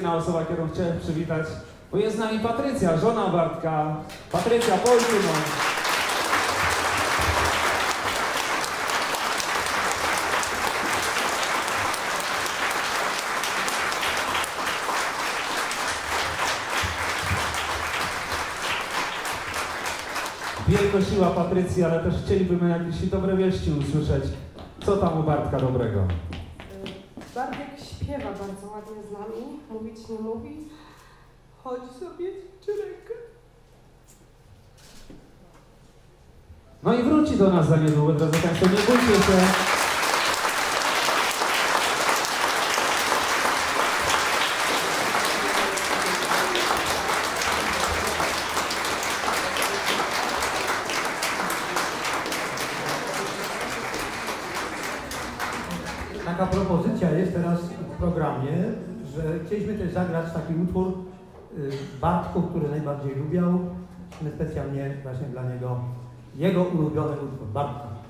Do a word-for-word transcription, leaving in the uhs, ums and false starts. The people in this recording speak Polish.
kolejna osoba, którą chciałem przywitać, bo jest z nami Patrycja, żona Bartka. Patrycja, Polkuno. Wielko siła Patrycji, ale też chcielibyśmy jakieś dobre wieści usłyszeć. Co tam u Bartka dobrego? Bartek śpiewa bardzo ładnie z nami, mówić nie mówi. Chodź sobie czy rękę. No i wróci do nas za niedługo, drodzy Państwo, nie bójcie się. Taka propozycja jest teraz w programie, że chcieliśmy też zagrać taki utwór Bartku, który najbardziej lubiał. Specjalnie właśnie dla niego, jego ulubiony utwór Bartka.